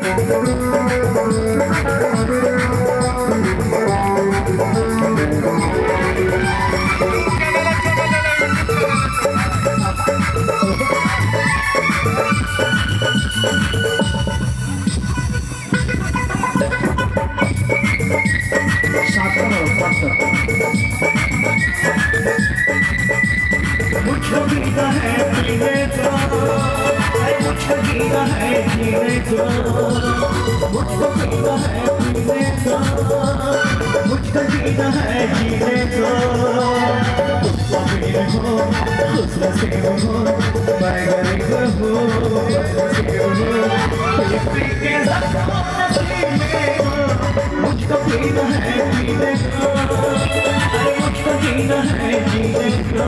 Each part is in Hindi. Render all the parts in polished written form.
मुझको जीना है जीने को, मुझको जीना है जीने को, मुझको जीना है जीने को, मुझको जीना है जीने को। तुम अमीर हो, खुश नसीब हो, मैं गरीब हूँ, बदनसीब हूँ, पृथ्वी के ज़ख्मों नसीब हो। मुझको जीना है जीने को, मुझको जीना है जीने को।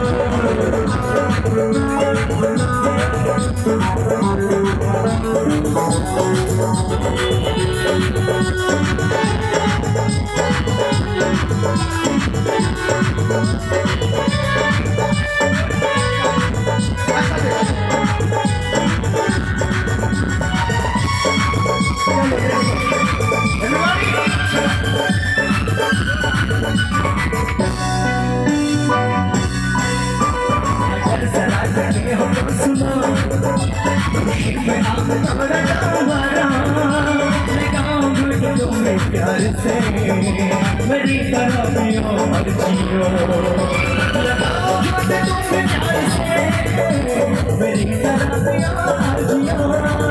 प्यार से मेरी तरफ हो और जियो, लगाओ तुम प्यार से मेरी तरफ हो और जियो।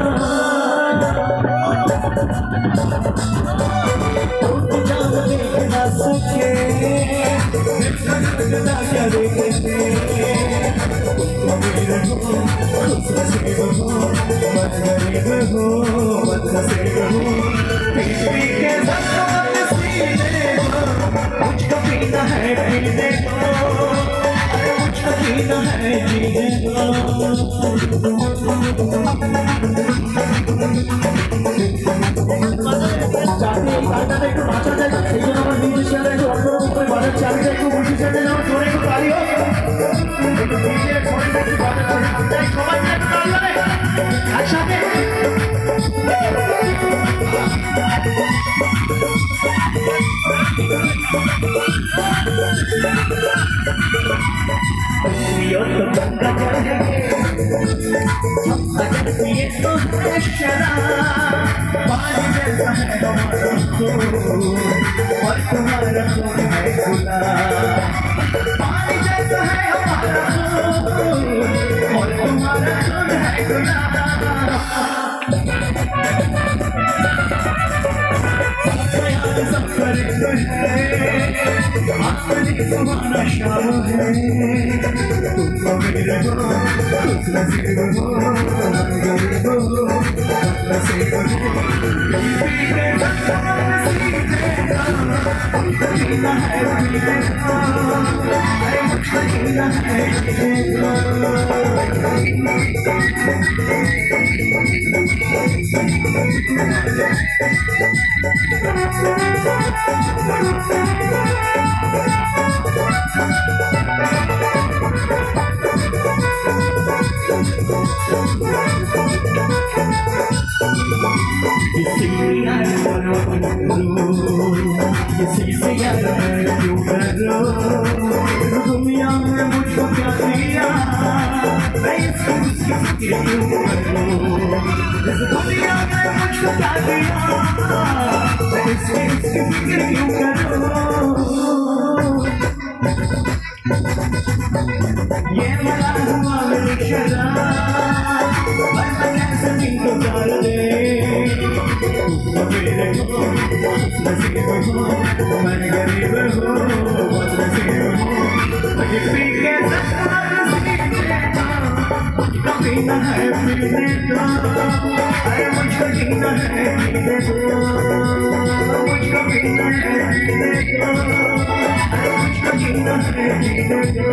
टूट जाओ देख ना सके, क्या देखेंगे। तुम अमीर हो, खुश नसीब हो, मैं गरीब हूँ, बदनसीब हूँ, पृथ्वी के ज़ख्मों नसीब हो। मुझको जीना है जीने को, मुझको जीना है जीने को। चाहते हैं गाना देखो नाचा जाएगा, लेकिन हमारे म्यूजिशियन है जो अंदरों ऊपर बादल चाबी देखो म्यूजिशियन है ना थोड़े को ताली हो। एक डीजे थोड़ी सी बादल चाबी एक कमाल में ताली हो रे अच्छा है। यो तो गंगा जाएंगे अगर ये तो है शराब, पानी जैसा है हमारा खून और तुम्हारा खून है गुलाब। पानी जैसा है हमारा खून और तुम्हारा खून है गुलाब। सफर तुम्हारा शाम है, तुम अमीर हो, खुश नसीब हो, गरीब हो, बदनसीब हो, पृथ्वी के ज़ख्मों नसीब हो। मुझको जीना है जीने को, मुझको जीना है जीने को। किसी से यार क्यों करो, दुनिया में मुझको क्या दिया, मैं इसकी फिक्र क्यों करूं। इस दुनिया में मुझको क्या दिया, मैं इसकी फिक्र क्यों करूं। ये मिला हुआ मेरी शराब, मैं कैसे तुमको डाल दे। मेरे को नसीब हो, मैं गरीब हूँ, बदनसीब हूँ, पृथ्वी के ज़ख्मों नसीब हो। मुझको जीना है पीने को, मुझको जीना है पीने को, मुझको जीना है पीने को, मुझको जीना है पीने को।